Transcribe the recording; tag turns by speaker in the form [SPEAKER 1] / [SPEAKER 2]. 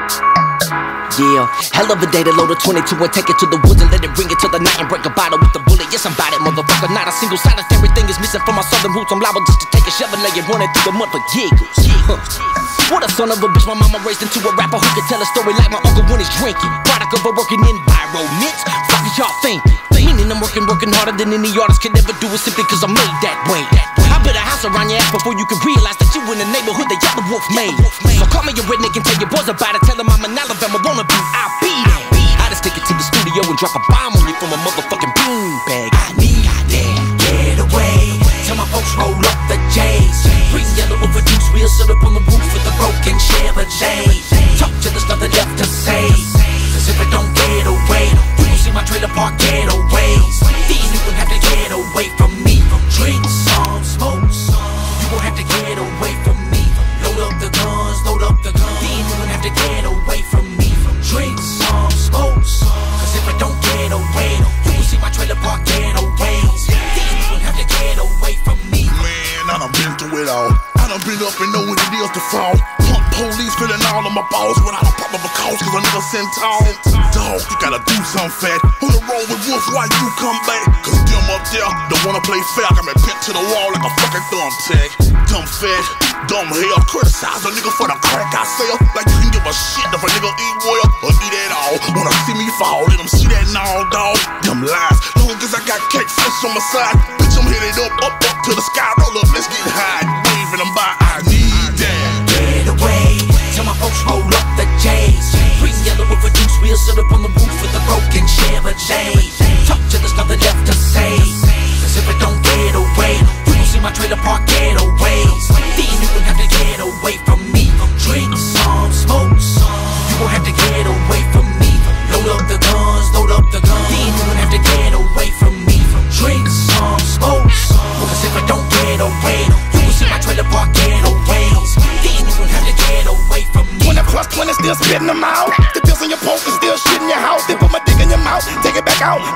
[SPEAKER 1] Yeah, hell of a day to load a 22 and take it to the woods and let it ring it till the night and break a bottle with the bullet. Yes, I'm about it, motherfucker. Not a single silence, everything is missing from my southern roots. I'm liable just to take a shovel, lay it running through the mud for giggles. What a son of a bitch, my mama raised into a rapper who can tell a story like my uncle when he's drinking. Product of a working environment. Fuck is y'all thinking? Meaning I'm working harder than any artist can ever do it simply cause I'm made that way. I built a house around your ass before you can realize that you in the neighborhood that y'all the wolf made. So call me a redneck and tell your boys about it. Tell them I'm an Alabama wannabe, I'll be there. I just take it to the studio and drop a bomb on you from a motherfucking beanbag. I need that getaway. Tell my folks roll up the J's. Green, yellow, overdose, we'll sit up on the roof with a broken Chevrolet. Talk till there's nothing left to say. Cause if it don't get away, you gon' see my trailer park getaways. Then you gon' have to get away from me. Drink some, smoke some. You gon' have to get away from me. Load up the guns, load up the guns. Then you gon' have to get away from me. Drink some, smoke some. Cause if it don't get away, you gon' see my trailer park getaways. Then you gon' have to get away from me.
[SPEAKER 2] Man, I done been through it all. I done been up and know what it is to fall. Pump police feeling all of my balls when I don't pop up a cause cause a nigga sent tall. Dog, you gotta do something fat. On the road with Wolf, why you come back? Cause them up there don't wanna play fair. Got me pinned to the wall like a fucking thumbtack. Dumb fat, dumb hell. Criticize a nigga for the crack I sell. Like you can give a shit if a nigga eat well or eat at all. Wanna see me fall, let them see that now, dog. Them lies, long as I got cake fish on my side. Bitch, I'm headed up to the sky. Roll up, let's get high. Waving them by, I need that.
[SPEAKER 1] Get away, tell my folks roll up the J's. Green, yellow, overdose, we'll sit up on the roof with a broken Chevrolet. Talk till there's nothing left to say. Cause if it don't get away, you gon' see my trailer park getaways. Then you gon' have to get away from me. Drink some, smoke some. You gon' have to get away from me. Load up the guns, load up the guns. Then you gon' have to get away from me. Drink some, smoke some. Cause if it don't get away, you gon' see my trailer park getaways. Then you gon' have to get away from me.
[SPEAKER 3] 20 plus 20 still spitting them out. The pills in your poke is still shit in your house. They put my dick in your mouth, take it back out.